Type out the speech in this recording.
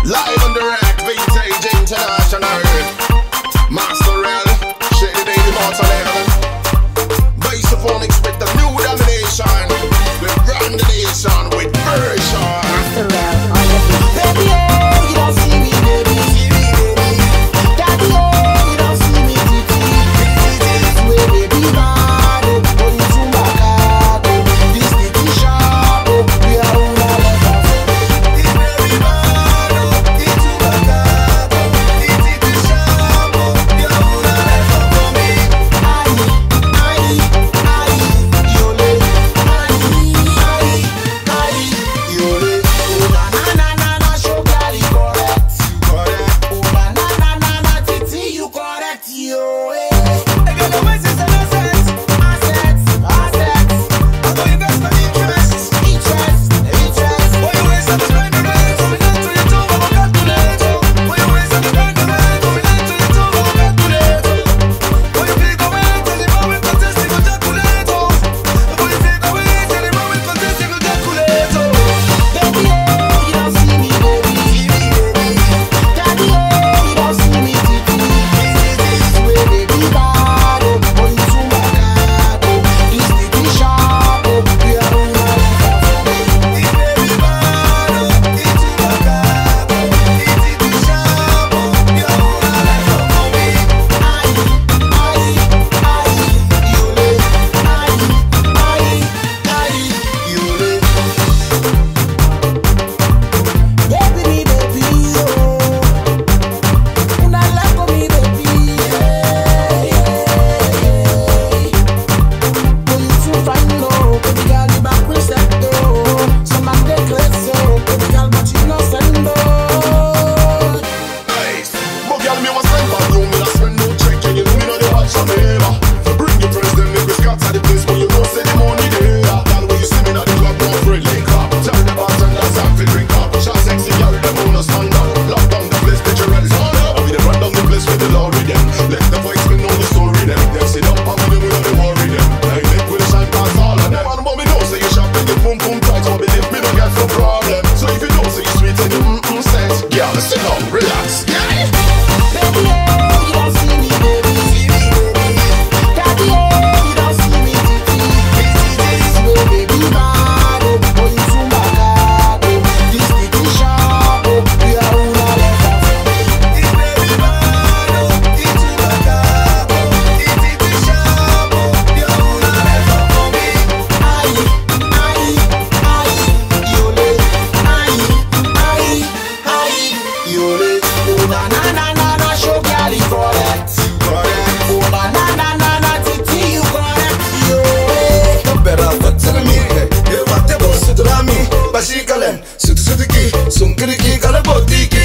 Live on the rack, vintage international. Master Rell, Shady Baby Mortal. Bisophonics with the new domination. We run the nation with version. Master Rell on the beat. Baby, oh, you don't see me, baby. Daddy, oh, you don't see me, titi. This way, baby, man. Oh, you too bad. This titi sharp. Oh, we are all over. This baby man. Oh, it's too bad. This titi sharp. Oh, we are all over for me. Aye, yole. Aye, yole. Oh, na, show girl, you correct. Oh, na, titi, you correct, yo. I got no message and assets. I'm going to invest my interest. Boy, you waste up to spend the rent. Coming down to your toe, I'm a calculator. Boy, you waste up to spend the rent. Coming down to your toe, I'm a calculator. Boy, you take away, tell him how we contest, you calculator. Boy, you take away, tell him how we contest, you calculator. Baby, oh, you don't see me, baby. Daddy, oh, you don't see me, titi. This way, baby, bad. Oh, you too bad. This titi sharp. Oh, we are all over. This baby bad. Oh, it's too bad. This titi sharp. Oh, we are all over for me. Aye, yole. Aye, yole. Baby, oh, una like me, baby, oh, you too fine, no, baby girl, you back with that, oh, some man they crazy, oh, baby girl, but you no send, oh. Nice. But girl, me was sent for you. Me not spend no check. And you know me know the watch on me ever. Bring your friends, them make we scatter the place. But you know say the money there. Girl, when you see me at the club, don't afraid link up. Tell the bartenders I'm fi drink up. Shot sexy girl, them wanna stand up. Lock down the place, picture ready stand up. We dey run down the place with the loud rhythm. Let the voice spin on the story them. Them sit up and we know they worry them. I make with the shine past all of them. Man, but me know say you sharp and you boom boom tight. So believe me don't get no problem. So if you know say you sweet and you sex, girl, sit down, relax, yeah. Baby, oh, you don't see me, baby. Daddy, oh, you don't see me, titi. This way, baby, bad. Oh, you too bad. This titi sharp. Oh, we are all over. This baby bad. Oh, it's too bad. This titi sharp. Oh, we are all over for me. Aye, yole. Aye, yole. Oh, na, show girl, you correct. Oh, na, titi, you correct, yo. Better for telling me, hey, what the boss to me? Bashikalen, Sutuki, Sunkiriki, Kalabotiki.